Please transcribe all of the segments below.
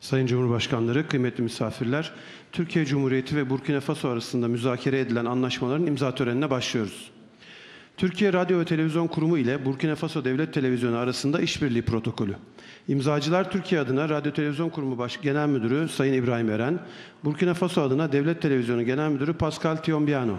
Sayın Cumhurbaşkanları, kıymetli misafirler, Türkiye Cumhuriyeti ve Burkina Faso arasında müzakere edilen anlaşmaların imza törenine başlıyoruz. Türkiye Radyo ve Televizyon Kurumu ile Burkina Faso Devlet Televizyonu arasında işbirliği protokolü. İmzacılar Türkiye adına Radyo Televizyon Kurumu Genel Müdürü Sayın İbrahim Eren, Burkina Faso adına Devlet Televizyonu Genel Müdürü Pascal Tiombiano.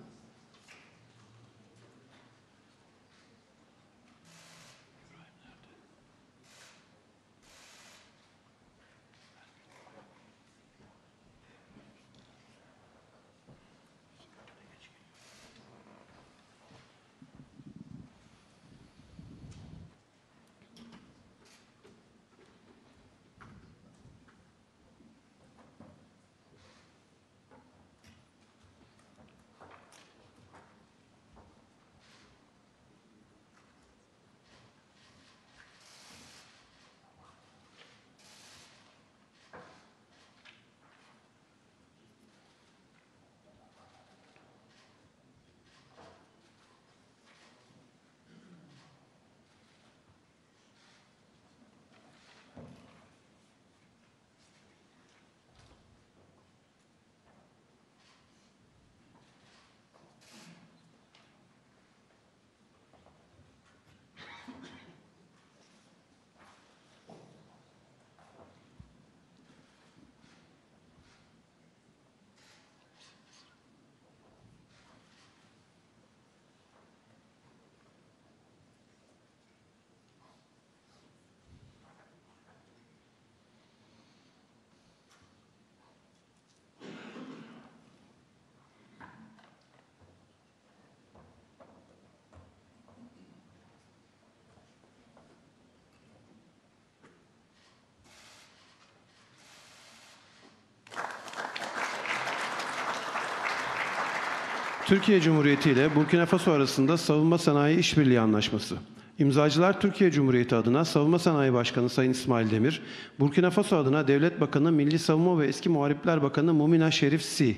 Türkiye Cumhuriyeti ile Burkina Faso arasında Savunma Sanayi İşbirliği Anlaşması. İmzacılar Türkiye Cumhuriyeti adına Savunma Sanayi Başkanı Sayın İsmail Demir, Burkina Faso adına Devlet Bakanı, Milli Savunma ve Eski Muharipler Bakanı Mumina Şerif Si.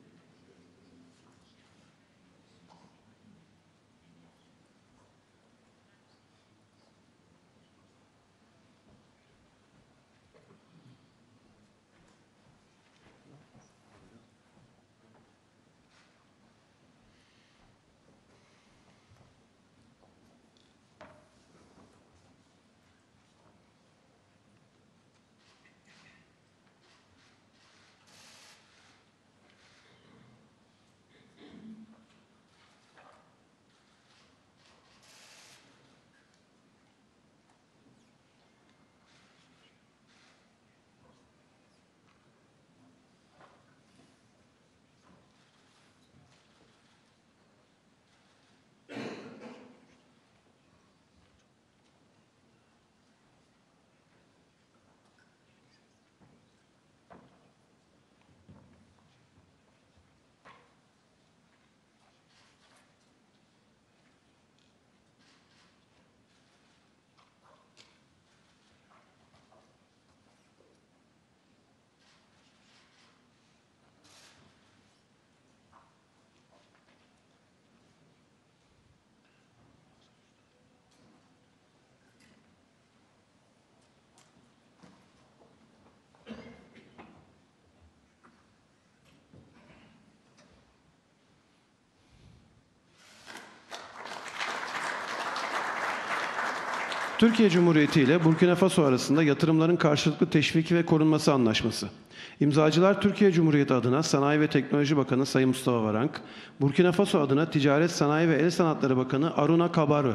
Türkiye Cumhuriyeti ile Burkina Faso arasında yatırımların karşılıklı teşviki ve korunması anlaşması. İmzacılar Türkiye Cumhuriyeti adına Sanayi ve Teknoloji Bakanı Sayın Mustafa Varank, Burkina Faso adına Ticaret, Sanayi ve El Sanatları Bakanı Aruna Kabarı.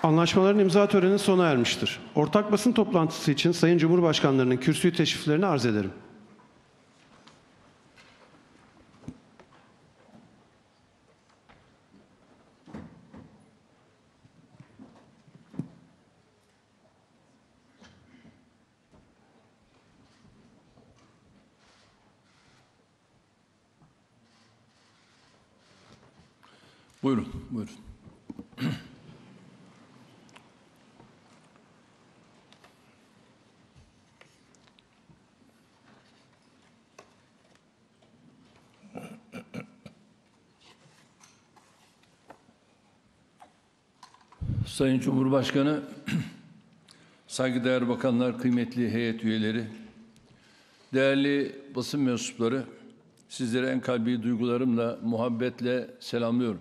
Anlaşmaların imza töreni sona ermiştir. Ortak basın toplantısı için Sayın Cumhurbaşkanlarının kürsüyü teşriflerini arz ederim. Buyurun, buyurun. Sayın Cumhurbaşkanı, saygıdeğer bakanlar, kıymetli heyet üyeleri, değerli basın mensupları, sizlere en kalbi duygularımla, muhabbetle selamlıyorum.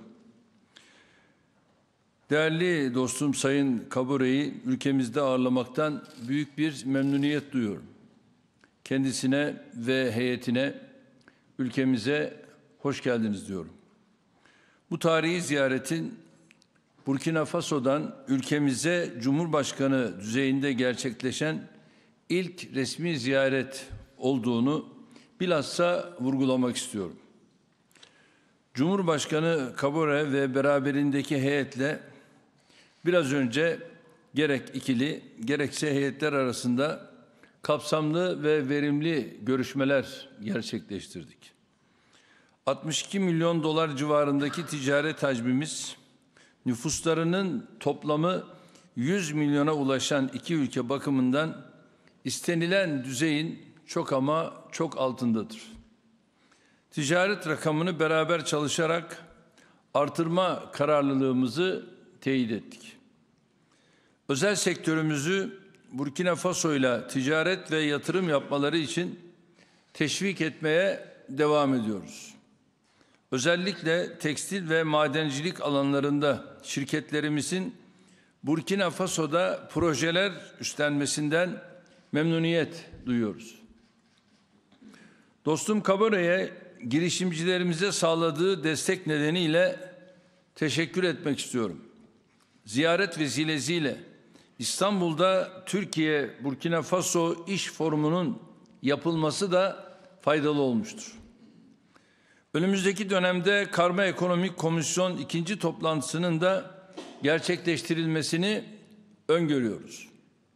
Değerli dostum Sayın Kabore'yi ülkemizde ağırlamaktan büyük bir memnuniyet duyuyorum. Kendisine ve heyetine, ülkemize hoş geldiniz diyorum. Bu tarihi ziyaretin Burkina Faso'dan ülkemize Cumhurbaşkanı düzeyinde gerçekleşen ilk resmi ziyaret olduğunu bilhassa vurgulamak istiyorum. Cumhurbaşkanı Kabore ve beraberindeki heyetle biraz önce gerek ikili gerekse heyetler arasında kapsamlı ve verimli görüşmeler gerçekleştirdik. 62 milyon dolar civarındaki ticaret hacmimiz, nüfuslarının toplamı 100 milyona ulaşan iki ülke bakımından istenilen düzeyin çok ama çok altındadır. Ticaret rakamını beraber çalışarak artırma kararlılığımızı teyit ettik. Özel sektörümüzü Burkina Faso ile ticaret ve yatırım yapmaları için teşvik etmeye devam ediyoruz. Özellikle tekstil ve madencilik alanlarında şirketlerimizin Burkina Faso'da projeler üstlenmesinden memnuniyet duyuyoruz. Dostum Kabore'ye girişimcilerimize sağladığı destek nedeniyle teşekkür etmek istiyorum. Ziyaret vesilesiyle İstanbul'da Türkiye-Burkina Faso İş Forumu'nun yapılması da faydalı olmuştur. Önümüzdeki dönemde Karma Ekonomik Komisyon ikinci toplantısının da gerçekleştirilmesini öngörüyoruz.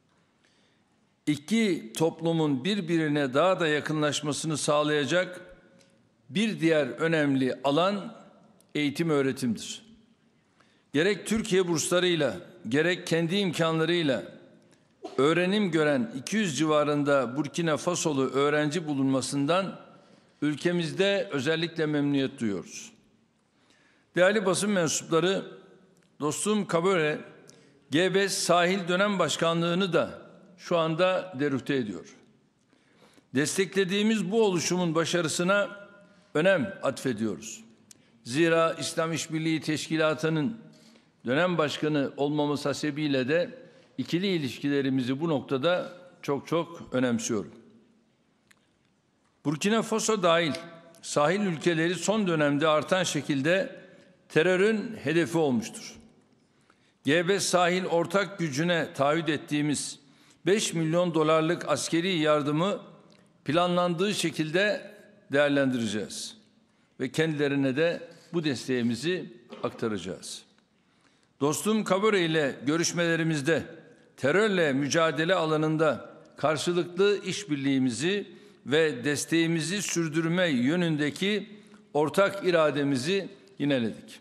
İki toplumun birbirine daha da yakınlaşmasını sağlayacak bir diğer önemli alan eğitim öğretimdir. Gerek Türkiye burslarıyla, gerek kendi imkanlarıyla öğrenim gören 200 civarında Burkina Fasolu öğrenci bulunmasından ülkemizde özellikle memnuniyet duyuyoruz. Değerli basın mensupları, dostum Kabore, G5 Sahil Dönem Başkanlığı'nı da şu anda derüfte ediyor. Desteklediğimiz bu oluşumun başarısına önem atfediyoruz. Zira İslam İşbirliği Teşkilatı'nın dönem başkanı olmamız hasebiyle de ikili ilişkilerimizi bu noktada çok önemsiyorum. Burkina Faso dahil sahil ülkeleri son dönemde artan şekilde terörün hedefi olmuştur. G5 sahil ortak gücüne taahhüt ettiğimiz 5 milyon dolarlık askeri yardımı planlandığı şekilde değerlendireceğiz ve kendilerine de bu desteğimizi aktaracağız. Dostum Kabore ile görüşmelerimizde terörle mücadele alanında karşılıklı işbirliğimizi ve desteğimizi sürdürme yönündeki ortak irademizi yineledik.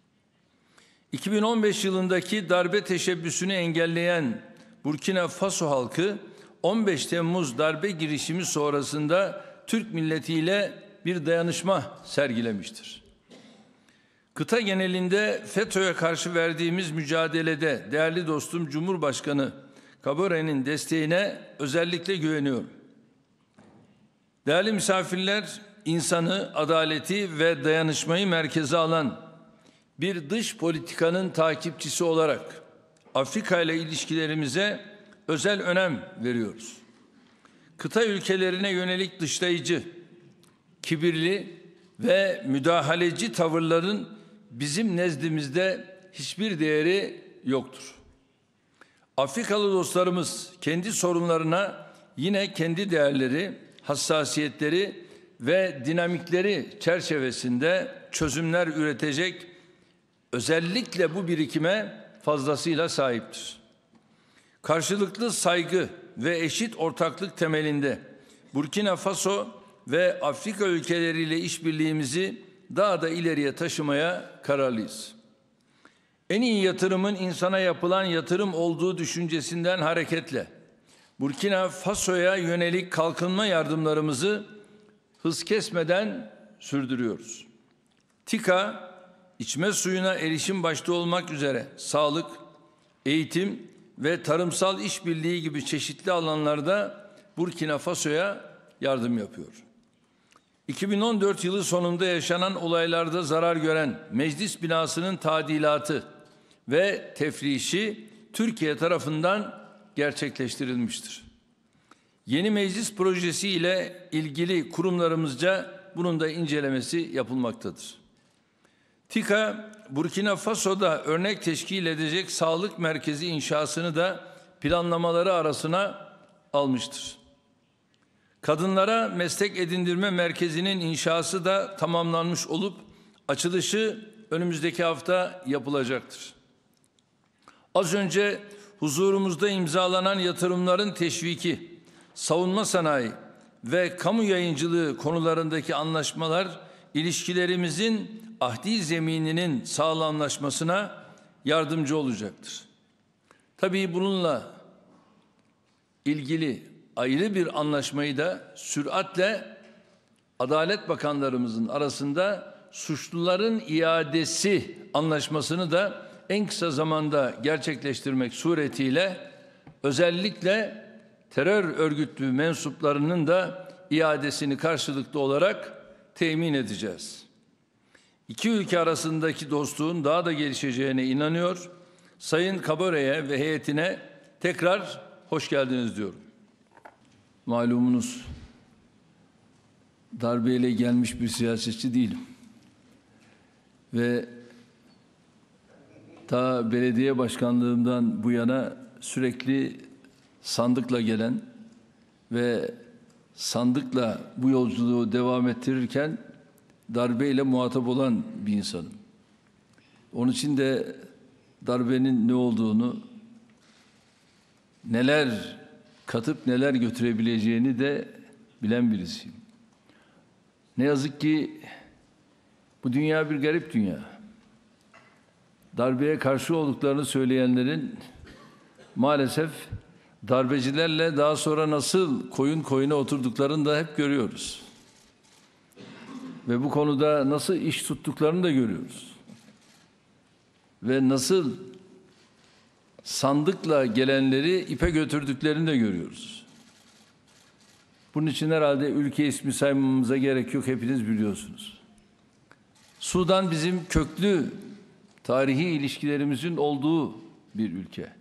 2015 yılındaki darbe teşebbüsünü engelleyen Burkina Faso halkı 15 Temmuz darbe girişimi sonrasında Türk milletiyle bir dayanışma sergilemiştir. Kıta genelinde FETÖ'ye karşı verdiğimiz mücadelede değerli dostum Cumhurbaşkanı Kabore'nin desteğine özellikle güveniyorum. Değerli misafirler, insanı, adaleti ve dayanışmayı merkeze alan bir dış politikanın takipçisi olarak Afrika ile ilişkilerimize özel önem veriyoruz. Kıta ülkelerine yönelik dışlayıcı, kibirli ve müdahaleci tavırların bizim nezdimizde hiçbir değeri yoktur. Afrikalı dostlarımız kendi sorunlarına yine kendi değerleri, hassasiyetleri ve dinamikleri çerçevesinde çözümler üretecek, özellikle bu birikime fazlasıyla sahiptir. Karşılıklı saygı ve eşit ortaklık temelinde Burkina Faso ve Afrika ülkeleriyle işbirliğimizi daha da ileriye taşımaya kararlıyız. En iyi yatırımın insana yapılan yatırım olduğu düşüncesinden hareketle Burkina Faso'ya yönelik kalkınma yardımlarımızı hız kesmeden sürdürüyoruz. TİKA, içme suyuna erişim başta olmak üzere sağlık, eğitim ve tarımsal işbirliği gibi çeşitli alanlarda Burkina Faso'ya yardım yapıyor. 2014 yılı sonunda yaşanan olaylarda zarar gören meclis binasının tadilatı ve tefrişi Türkiye tarafından gerçekleştirilmiştir. Yeni meclis projesi ile ilgili kurumlarımızca bunun da incelemesi yapılmaktadır. TİKA, Burkina Faso'da örnek teşkil edecek sağlık merkezi inşasını da planlamaları arasına almıştır. Kadınlara meslek edindirme merkezinin inşası da tamamlanmış olup açılışı önümüzdeki hafta yapılacaktır. Az önce huzurumuzda imzalanan yatırımların teşviki, savunma sanayi ve kamu yayıncılığı konularındaki anlaşmalar ilişkilerimizin ahdi zemininin sağlamlaşmasına yardımcı olacaktır. Tabii bununla ilgili ayrı bir anlaşmayı da süratle Adalet Bakanlarımızın arasında suçluların iadesi anlaşmasını da en kısa zamanda gerçekleştirmek suretiyle özellikle terör örgütü mensuplarının da iadesini karşılıklı olarak temin edeceğiz. İki ülke arasındaki dostluğun daha da gelişeceğine inanıyor. Sayın Kabore'ye ve heyetine tekrar hoş geldiniz diyorum. Malumunuz darbeyle gelmiş bir siyasetçi değilim. Ve ta belediye başkanlığımdan bu yana sürekli sandıkla gelen ve sandıkla bu yolculuğu devam ettirirken darbeyle muhatap olan bir insanım. Onun için de darbenin ne olduğunu, neler katıp neler götürebileceğini de bilen birisiyim. Ne yazık ki bu dünya bir garip dünya. Darbeye karşı olduklarını söyleyenlerin maalesef darbecilerle daha sonra nasıl koyun koyuna oturduklarını da hep görüyoruz. Ve bu konuda nasıl iş tuttuklarını da görüyoruz. Ve nasıl sandıkla gelenleri ipe götürdüklerini de görüyoruz. Bunun için herhalde ülke ismi saymamıza gerek yok, hepiniz biliyorsunuz. Sudan bizim köklü tarihi ilişkilerimizin olduğu bir ülke.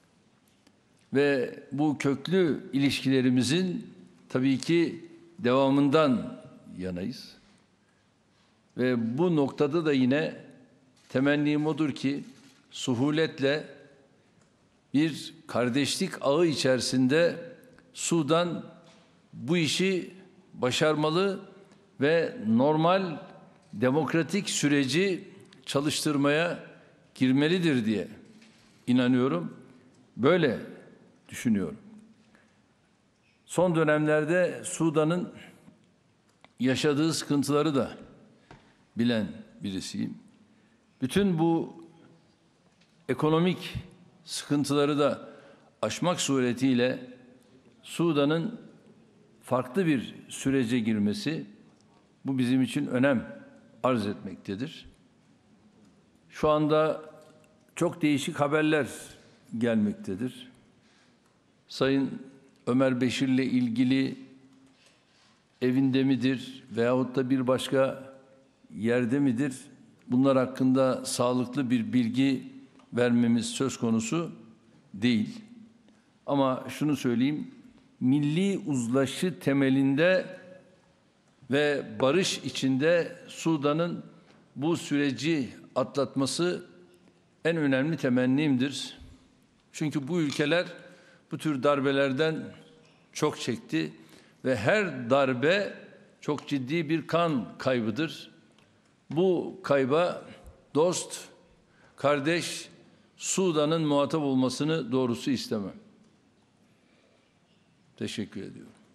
Ve bu köklü ilişkilerimizin tabii ki devamından yanayız. Ve bu noktada da yine temennim odur ki suhuletle bir kardeşlik ağı içerisinde Sudan bu işi başarmalı ve normal demokratik süreci çalıştırmaya girmelidir diye inanıyorum. Böyle düşünüyorum. Son dönemlerde Sudan'ın yaşadığı sıkıntıları da bilen birisiyim. Bütün bu ekonomik sıkıntıları da aşmak suretiyle Sudan'ın farklı bir sürece girmesi, bu bizim için önem arz etmektedir. Şu anda çok değişik haberler gelmektedir. Sayın Ömer Beşir'le ilgili evinde midir veyahut da bir başka yerde midir? Bunlar hakkında sağlıklı bir bilgi vermemiz söz konusu değil. Ama şunu söyleyeyim, milli uzlaşı temelinde ve barış içinde Sudan'ın bu süreci atlatması en önemli temennimdir. Çünkü bu ülkeler bu tür darbelerden çok çekti ve her darbe çok ciddi bir kan kaybıdır. Bu kayba dost, kardeş Sudan'ın muhatap olmasını doğrusu istemem. Teşekkür ediyorum.